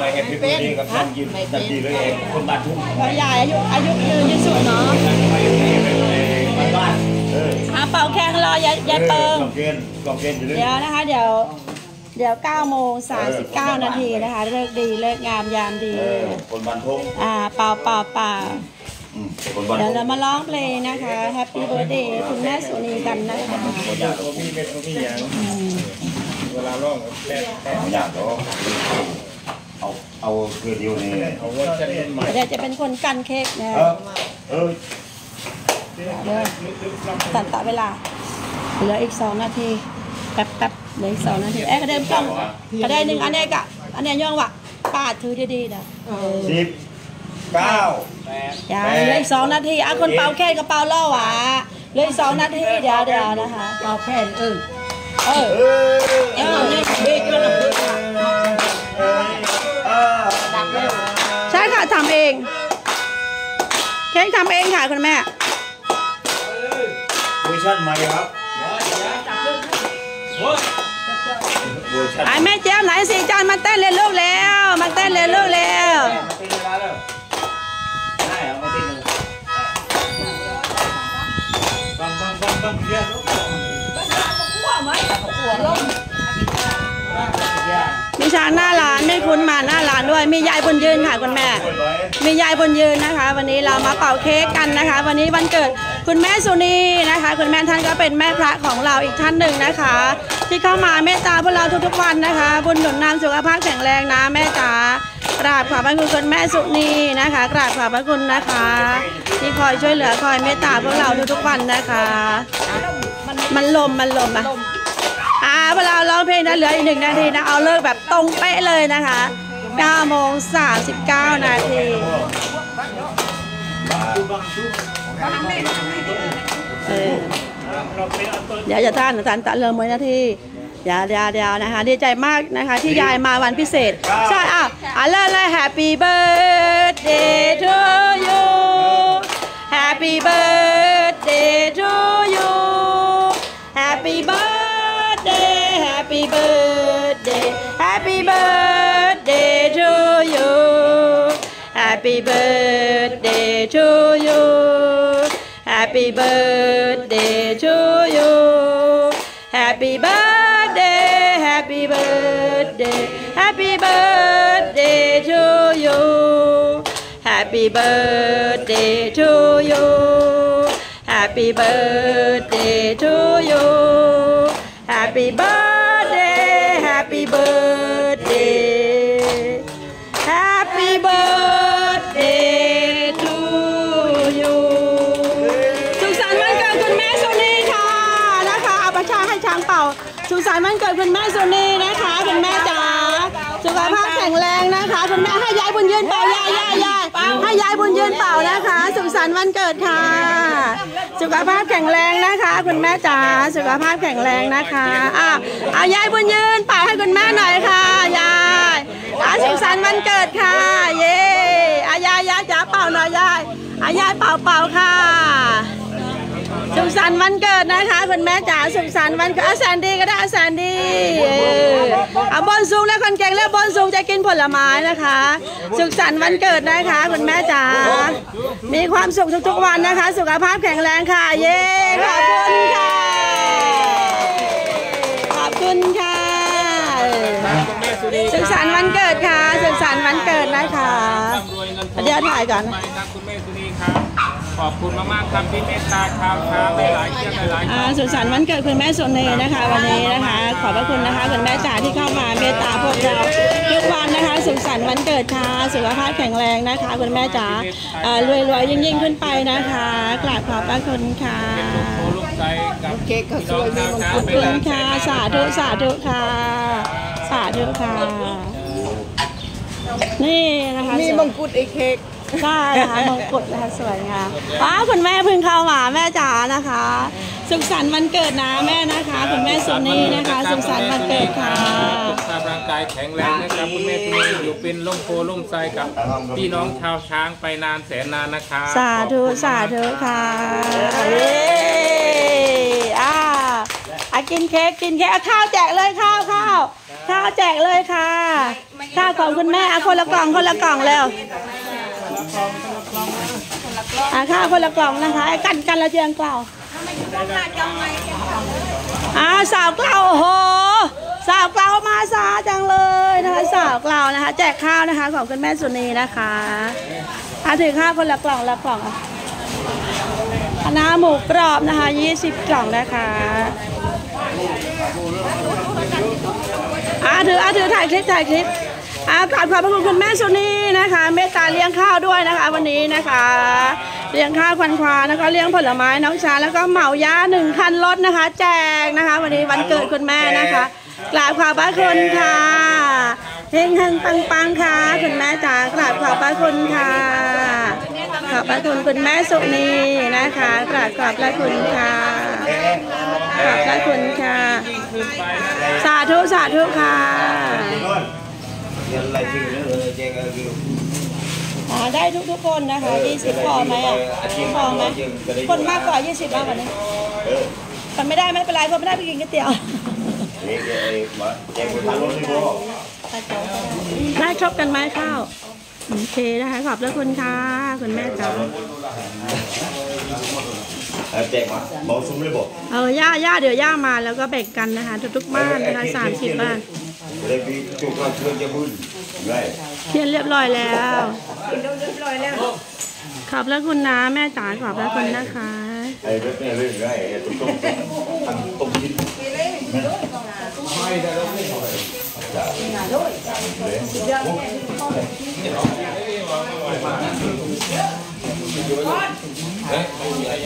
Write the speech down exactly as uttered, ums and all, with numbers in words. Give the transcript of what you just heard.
ไปเห็นพี่คนนี้กับน้องยืนดันดีเลยเองคนบ้านทุ่งใหญ่อายุอายุยืนที่สุดเนาะบ้านเอออาเป่าแข่งรอยายเปิงกองเกณฑ์กองเกณฑ์อยู่เลยเดี๋ยวนะคะเดี๋ยวเดี๋ยวเก้าโมงสามสิบเก้านาทีนะคะเลิกดีเลิกงามยามดีคนบ้านทุ่งอ่าเป่าเป่าเป่าเดี๋ยวเรามาร้องเพลงนะคะ Happy Birthday คุณแม่สุนีกันนะคะเวลาร้องแค่แค่อยากเนาะเอาเอาเพื่อเดียวนี่เอาว่าจะเป็นใหม่เดี๋ยวจะเป็นคนกันเค้กนะเออเดี๋ยวตัดต่อเวลาเหลืออีกสองนาทีแป๊บแป๊บเหลืออีกสองนาทีเอ๊ะกระเด็นกล้องกระเด็นหนึ่งอันนี้กะอันนี้ย่องวะป้าถือดีๆนะสิบเก้าอย่าเหลืออีกสองนาทีอ่ะคนเป่าแค่กระเป๋าล่อหวะเหลืออีกสองนาทีเดี๋ยวเดี๋ยวนะคะเป่าแค่เออเออเออใช่ค่ะทำเองเค้กทำเองค่ะคุณแม่เวอร์ชันใหม่ครับไอ้แม่เจ้าไหนสิจานมาเต้นเล่นลูกแล้วมาเต้นเล่นลูกแล้วมีช้างหน้าร้านไม่คุ้นมาหน้าร้านด้วยมียายบนยืนค่ะคุณแม่มียายบนยืนนะคะวันนี้เรามาเป่าเค้กกันนะคะวันนี้วันเกิดคุณแม่สุนีนะคะคุณแม่ท่านก็เป็นแม่พระของเราอีกท่านหนึ่งนะคะที่เข้ามาเมตตาพวกเราทุกๆวันนะคะบุญหนุนนำสุขภาพแข็งแรงนะแม่จ๋ากราบขอบพระคุณคุณแม่สุนีนะคะกราบขอบพระคุณนะคะที่คอยช่วยเหลือคอยเมตตาพวกเราทุกๆวันนะคะมันลมมันลมอะอ่าเวลาร้องเพลงนะเหลืออีกหนึ่งนาทีนะเอาเลิกแบบตรงเป๊ะเลยนะคะเก้าโมงสามสิบเก้านาทีเดี๋ยวจะท่านอาจารย์ตัดเริ่มเมื่อนาทีเดี๋ยวเดี๋ยวเดี๋ยวนะคะดีใจมากนะคะที่ยายมาวันพิเศษใช่อ่ะอ่ะเริ่มเลย Happy birthday to you Happy birthday to you Happy birthday Happy birthday Happy birthday to you Happy birthday to you Happy birthday to you Happy birthday Happy birthday Happy birthday to you Happy birthday to you Happy birthday to you Happy birthday Happy birthday Happy birthday to you สุขสันต์วันเกิดคุณแม่สุนีค่ะนะคะเอาประชาให้ช้างเป่าสุขสันต์วันเกิดคุณแม่สุนีนะคะคุณแม่จ๋าสุขภาพแข็งแรงนะคะคุณแม่ให้ยายบุญยืนเป่ายายยายยายให้ยายบุญยืนเป่านะคะสุขสันต์วันเกิดค่ะสุขภาพแข็งแรงนะคะคุณแม่จ๋าสุขภาพแข็งแรงนะคะอ่ะเอายายบุญยืนเป่าให้คุณแม่หน่อยค่ะยายอาสุขสันต์วันเกิดค่ะเย่อายายยายจ๋าเป่าหน่อยยายอายายเป่าเป่าค่ะสุขสันต์วันเกิดนะคะคุณแม่จ๋าสุขสันต์วันเกิดอาแซนดี้ก็ได้อาแซนดี้เอาบนสูงแล้วคนเก่งแล้วบนสูงจะกินผลไม้นะคะสุขสันต์วันเกิดนะคะคุณแม่จ๋ามีความสุขทุกๆวันนะคะสุขภาพแข็งแรงค่ะเย้ขอบคุณค่ะขอบคุณค่ะสุขสันต์วันเกิดค่ะสุขสันต์วันเกิดนะคะเดี๋ยวถ่ายก่อนคุณแม่สุนีครับขอบคุณมากๆครับที่เมตตาชาวช้างหลายๆเชือกหลายๆสุขสันต์วันเกิดคุณแม่สุนีนะคะวันนี้นะคะขอบพระคุณนะคะคุณแม่จ๋าที่เข้ามาเมตตาพวกเราทุกวันนะคะสุขสันต์วันเกิดค่ะสุขภาพแข็งแรงนะคะคุณแม่จ๋ารวยๆยิ่งๆขึ้นไปนะคะกราบขอบพระคุณค่ะเค้กก็สวยมีมงกุฎขอบคุณค่ะสาธุสาธุค่ะสาธุค่ะนี่นะคะมีมงกุฎไอ้เค้กใช่ค่ะมงกุฎนะคะสวยงามว้าคุณแม่เพิ่งเข้ามาแม่จ๋านะคะสุขสันต์วันเกิดนะแม่นะคะคุณแม่สุนีนะคะสุขสันต์วันเกิดค่ะสุขภาพร่างกายแข็งแรงนะครับคุณแม่สุนีอยู่เป็นร่มโพล่มไทรกับพี่น้องชาวช้างไปนานแสนนานนะคะสาธุสาธุค่ะเย้อ่าอ่ะกินเค้กกินเค้กข้าวแจกเลยข้าวข้าวข้าวแจกเลยค่ะข้าวของคุณแม่อ่ะคนละกล่องคนละกล่องแล้วอ่ะข้าวคนละกล่องนะคะไอ้กันกันละเจียงเกล่าอ่าสาวเกล่าโอ้โหสาวเกล่ามาสาจังเลยนะคะสาวเกล่านะคะแจกข้าวนะคะของคุณแม่สุนีนะคะอ่ะถือข้าวคนละกล่องละกล่องคณะหมูกรอบนะคะยี่สิบกล่องนะคะอ่ะถืออ่ะถือถ่ายคลิปถ่ายคลิปอ่ะกราบขอบพระคุณคุณแม่สุนีนะคะเมตตาเลี้ยงข้าวด้วยนะคะวันนี้นะคะเลี้ยงข้าวควันควาแล้วก็เลี้ยงผลไม้น้องชาแล้วก็เหมาย่าหนึ่งคันรถนะคะแจกนะคะวันนี้วันเกิดคุณแม่นะคะกราบขอบพระคุณค่ะเฮงเฮงปังปังค่ะคุณแม่จ๋ากราบขอบพระคุณค่ะขอบพระคุณคุณแม่สุนีนะคะกราบขอบพระคุณค่ะขอบพระคุณค่ะสาธุสาธุค่ะอ๋อได้ทุกทุกคนนะคะยี่สิบพอไหมอ่ะพอไหมคนมากกว่ายี่สิบมากกว่านี้มันไม่ได้ไม่เป็นไรเพราะไม่ได้ไปกินก๋วยเตี๋ยวได้ครบกันไหมข้าวโอเคนะคะขอบพระคุณค่ะคุณแม่จ๋าแจกมาเบาซุ้มเลยบอกเออย่าย่าเดี๋ยวย่ามาแล้วก็แบ่งกันนะคะทุกๆบ้านนะคะสามสิบบ้านเทียนเรียบร้อยแล้วขอบพระคุณนะแม่จ๋าขอบพระคุณนะคะไอ้เรื่องนี้เรื่องอะไรตุ้มตุ้มตุ้มกินไม่ได้แล้วไม่พอเลย